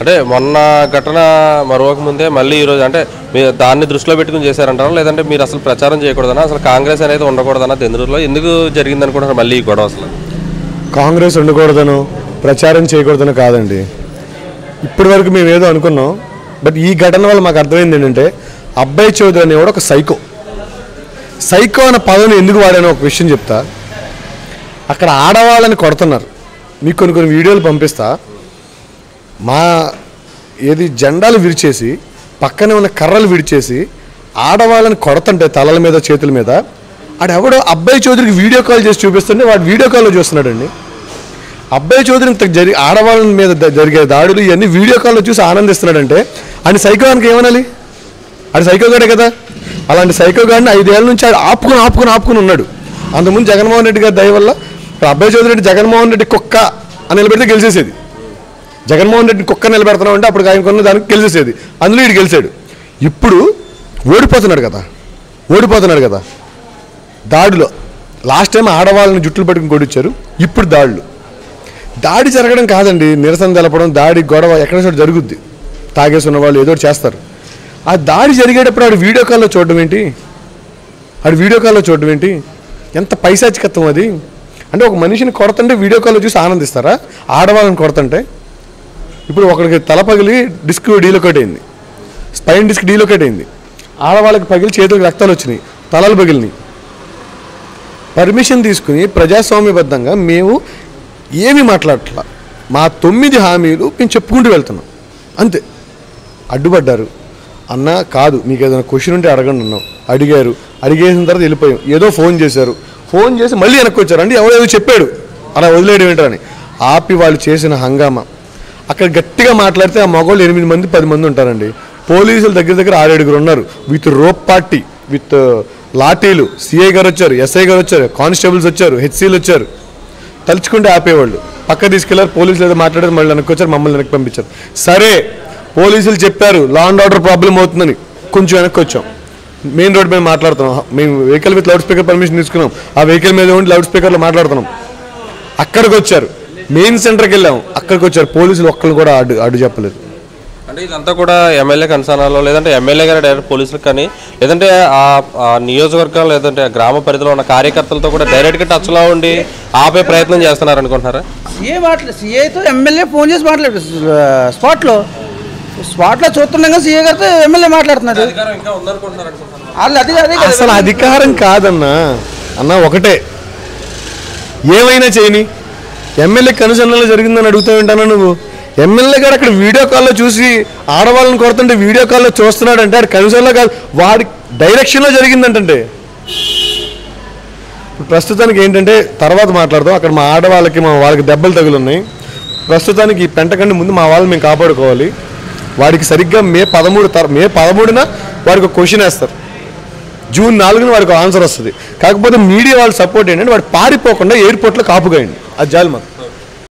అంటే మొన్న ఘటన మరొక ముందే మళ్ళీ ఈరోజు అంటే మీరు దాన్ని దృష్టిలో పెట్టుకుని చేశారంటారా, లేదంటే మీరు అసలు ప్రచారం చేయకూడదనా, అసలు కాంగ్రెస్ అనేది ఉండకూడదన్నా తెందులూరులో ఎందుకు జరిగింది అనుకుంటున్నారు మళ్ళీ ఈ గొడవ? అసలు కాంగ్రెస్ ఉండకూడదను ప్రచారం చేయకూడదను కాదండి. ఇప్పటి వరకు మేము ఏదో అనుకున్నాం. బట్ ఈ ఘటన వల్ల మాకు అర్థమైంది ఏంటంటే అబ్బాయి చౌదరి అనేవాడు ఒక సైకో అనే పదవిని ఎందుకు వాడానో ఒక విషయం చెప్తా. అక్కడ ఆడవాళ్ళని కొడుతున్నారు. మీకు కొన్ని వీడియోలు పంపిస్తా. ఏది జెండాలు విరిచేసి పక్కనే ఉన్న కర్రలు విడిచేసి ఆడవాళ్ళని కొడుతుంటే తలల మీద చేతుల మీద ఆడెవడో అబ్బాయి చౌదరికి వీడియో కాల్ చేసి చూపిస్తుంటే వాడు వీడియో కాల్లో చూస్తున్నాడండి. అబ్బాయి చౌదరికి ఆడవాళ్ళ మీద జరిగే దాడులు ఇవన్నీ వీడియో కాల్లో చూసి ఆనందిస్తున్నాడంటే ఆయన సైకోగానికి ఏమనాలి? ఆడు సైకోగాడే కదా. అలాంటి సైకోగాడిని 5 ఏళ్ళ నుంచి ఆడు ఆపుకుని ఉన్నాడు. అంతకుముందు జగన్మోహన్ రెడ్డి గారి దయ వల్ల ఇప్పుడు అబ్బాయి చౌదరి రెడ్డి జగన్మోహన్ రెడ్డి కుక్క అని నిలబెడితే గెలిచేసేది. జగన్మోహన్ రెడ్డిని కుక్క నిలబెడుతున్నాం అంటే అప్పుడు ఆయనకున్న దానికి గెలిచేసేది. అందులో వీడు గెలిచాడు. ఇప్పుడు ఓడిపోతున్నాడు కదా. దాడిలో లాస్ట్ టైం ఆడవాళ్ళని జుట్టులు పట్టుకుని కొడిచ్చారు. ఇప్పుడు దాడి జరగడం కాదండి, నిరసన తెలపడం, దాడి గొడవ ఎక్కడ చోట జరుగుద్ది. తాగేసి ఉన్న వాళ్ళు ఏదో చేస్తారు. ఆ దాడి జరిగేటప్పుడు ఆడు వీడియో కాల్లో చూడడం ఏంటి? ఎంత పైశాచికత్వం అది. అంటే ఒక మనిషిని కొడుతుంటే వీడియో కాల్లో చూసి ఆనందిస్తారా? ఆడవాళ్ళని కొడుతుంటే ఇప్పుడు ఒకరికి తల పగిలి డిస్క్ డీలొకేట్ అయింది, స్పైన్ డిస్క్ డీలొకేట్ అయింది. ఆడవాళ్ళకి పగిలి చేతులకు రక్తాలు వచ్చినాయి, తలలు పగిలినాయి. పర్మిషన్ తీసుకుని ప్రజాస్వామ్యబద్ధంగా మేము ఏమీ మాట్లాడట్లా. మా 9 హామీలు మేము చెప్పుకుంటూ వెళ్తున్నాం అంతే. అడ్డుపడ్డారు. అన్న కాదు, మీకు ఏదైనా క్వశ్చన్ ఉంటే అడగండి అన్నాం. అడిగేసిన తర్వాత వెళ్ళిపోయాం. ఏదో ఫోన్ చేసి మళ్ళీ వెనక్కి వచ్చారు. అంటే ఎవడేదో చెప్పాడు అలా వదిలేయడం ఏంటని ఆపి వాళ్ళు చేసిన హంగామా. అక్కడ గట్టిగా మాట్లాడితే ఆ మగవాళ్ళు 8 మంది 10 మంది ఉంటారండి. పోలీసులు దగ్గర 6-7 ఉన్నారు. విత్ రోప్ పార్టీ, విత్ లాఠీలు. సిఐ గారు వచ్చారు, ఎస్ఐ గారు వచ్చారు, కానిస్టేబుల్స్ వచ్చారు, హెచ్సీలు వచ్చారు. తలుచుకుంటే ఆపేవాళ్ళు. పక్క తీసుకెళ్లారు. పోలీసులు ఏదో మాట్లాడారు, మళ్ళీ వెనక్కి వచ్చారు, మమ్మల్ని వెనక్కి పంపించారు. సరే పోలీసులు చెప్పారు లా అండ్ ఆర్డర్ ప్రాబ్లం అవుతుందని కొంచెం వెనక్కి వచ్చాం. మెయిన్ రోడ్ మీద మాట్లాడుతున్నాం. మేము vehicle with loud speaker permission తీసుకున్నాం. ఆ వెహికల్ మీద ఉండి లౌడ్ స్పీకర్లో మాట్లాడుతున్నాం. అక్కడికి వచ్చారు. మెయిన్ సెంటర్కి వెళ్ళాము, అక్కడికి వచ్చారు. పోలీసులు ఒక్కళ్ళు కూడా అడ్డు చెప్పలేదు. అంటే ఇదంతా కూడా ఎమ్మెల్యే కన్సర్నాలో, లేదంటే ఎమ్మెల్యే గారు డైరెక్ట్ పోలీసులకు కానీ, లేదంటే ఆ నియోజకవర్గం లేదంటే గ్రామ పరిధిలో ఉన్న కార్యకర్తలతో కూడా డైరెక్ట్గా టచ్లో ఉండి ఆపే ప్రయత్నం చేస్తున్నారు అనుకుంటున్నారా? సీఐతో ఎమ్మెల్యే ఫోన్ చేసి మాట్లాడు స్పాట్లో చూస్తుండగా సీఏ గారితో ఎమ్మెల్యే మాట్లాడుతున్నాడు. అసలు అధికారం కాదన్నా. ఒకటే ఏమైనా చేయని ఎమ్మెల్యే కనుసన్నలో జరిగిందని అడుగుతూ ఉంటానా నువ్వు? ఎమ్మెల్యే గారు అక్కడ వీడియో కాల్లో చూసి ఆడవాళ్ళని కొడుతుంటే వీడియో కాల్లో చూస్తున్నాడంటే అది కనుసన్నలో కాదు, వాడి డైరెక్షన్లో జరిగిందంటే. ప్రస్తుతానికి ఏంటంటే తర్వాత మాట్లాడతాం. అక్కడ మా ఆడవాళ్ళకి వాళ్ళకి దెబ్బలు తగులున్నాయి. ప్రస్తుతానికి ఈ పెంట కంటే ముందు మా వాళ్ళని మేము కాపాడుకోవాలి. వాడికి సరిగ్గా మే 13న వాడికి ఒక క్వశ్చన్ వేస్తారు. జూన్ 4న వాడికి ఆన్సర్ వస్తుంది. కాకపోతే మీడియా వాళ్ళ సపోర్ట్ ఏంటంటే వాడు పారిపోకుండా ఎయిర్పోర్ట్లో కాపుగాయండి. అది జాలి మాకు.